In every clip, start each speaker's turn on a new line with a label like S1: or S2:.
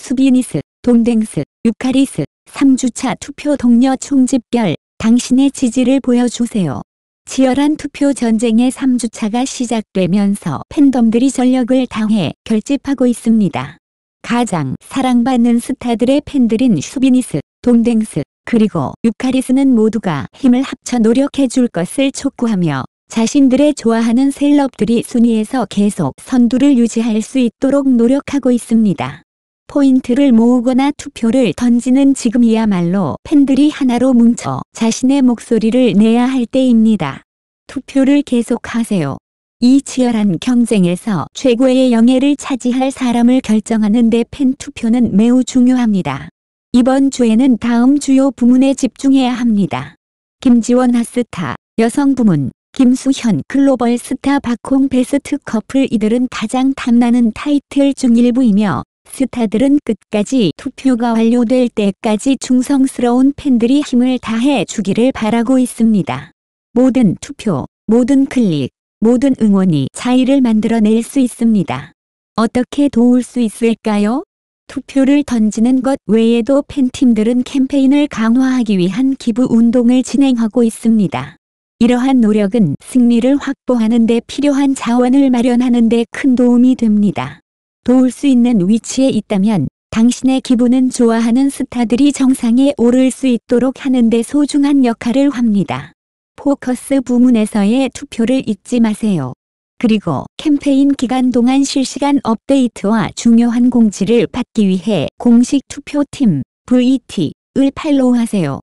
S1: 수비니스, 돈댕스, 유카리스, 3주차 투표 동료 총집결, 당신의 지지를 보여주세요. 치열한 투표 전쟁의 3주차가 시작되면서 팬덤들이 전력을 다해 결집하고 있습니다. 가장 사랑받는 스타들의 팬들인 수비니스, 돈댕스, 그리고 유카리스는 모두가 힘을 합쳐 노력해 줄 것을 촉구하며 자신들의 좋아하는 셀럽들이 순위에서 계속 선두를 유지할 수 있도록 노력하고 있습니다. 포인트를 모으거나 투표를 던지는 지금이야말로 팬들이 하나로 뭉쳐 자신의 목소리를 내야 할 때입니다. 투표를 계속하세요. 이 치열한 경쟁에서 최고의 영예를 차지할 사람을 결정하는 데 팬 투표는 매우 중요합니다. 이번 주에는 다음 주요 부문에 집중해야 합니다. 김지원 핫스타, 여성 부문, 김수현 글로벌 스타 박홍 베스트 커플. 이들은 가장 탐나는 타이틀 중 일부이며 스타들은 끝까지 투표가 완료될 때까지 충성스러운 팬들이 힘을 다해 주기를 바라고 있습니다. 모든 투표, 모든 클릭, 모든 응원이 차이를 만들어낼 수 있습니다. 어떻게 도울 수 있을까요? 투표를 던지는 것 외에도 팬팀들은 캠페인을 강화하기 위한 기부 운동을 진행하고 있습니다. 이러한 노력은 승리를 확보하는 데 필요한 자원을 마련하는 데 큰 도움이 됩니다. 도울 수 있는 위치에 있다면 당신의 기부는 좋아하는 스타들이 정상에 오를 수 있도록 하는 데 소중한 역할을 합니다. 포커스 부문에서의 투표를 잊지 마세요. 그리고 캠페인 기간 동안 실시간 업데이트와 중요한 공지를 받기 위해 공식 투표팀 VT을 팔로우하세요.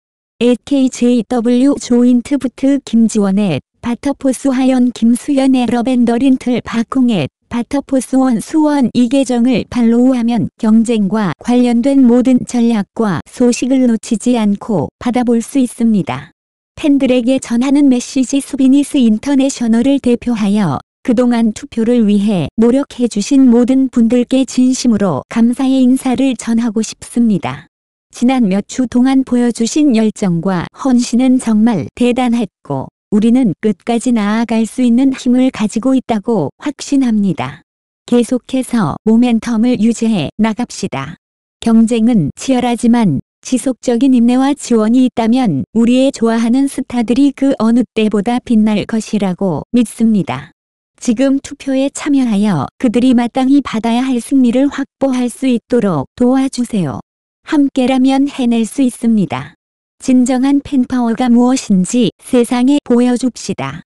S1: KJW 조인트 부트 김지원의 바터포스 하연 김수연의 러벤더린틀 박홍의 바터포스원 수원 이 계정을 팔로우하면 경쟁과 관련된 모든 전략과 소식을 놓치지 않고 받아볼 수 있습니다. 팬들에게 전하는 메시지. 수비니스 인터내셔널을 대표하여 그동안 투표를 위해 노력해주신 모든 분들께 진심으로 감사의 인사를 전하고 싶습니다. 지난 몇 주 동안 보여주신 열정과 헌신은 정말 대단했고 우리는 끝까지 나아갈 수 있는 힘을 가지고 있다고 확신합니다. 계속해서 모멘텀을 유지해 나갑시다. 경쟁은 치열하지만 지속적인 인내와 지원이 있다면 우리의 좋아하는 스타들이 그 어느 때보다 빛날 것이라고 믿습니다. 지금 투표에 참여하여 그들이 마땅히 받아야 할 승리를 확보할 수 있도록 도와주세요. 함께라면 해낼 수 있습니다. 진정한 팬파워가 무엇인지 세상에 보여줍시다.